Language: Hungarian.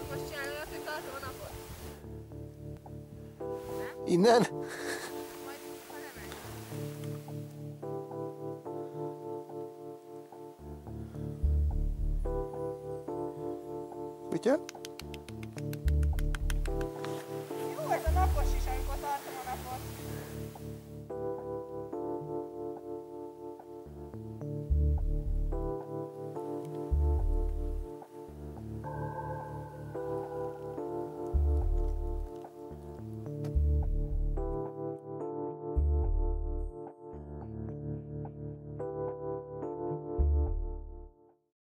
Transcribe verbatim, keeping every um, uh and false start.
most csinálod, hogy tartom a napot? Nem? Innen? Majd, ha nem megy. Kutya?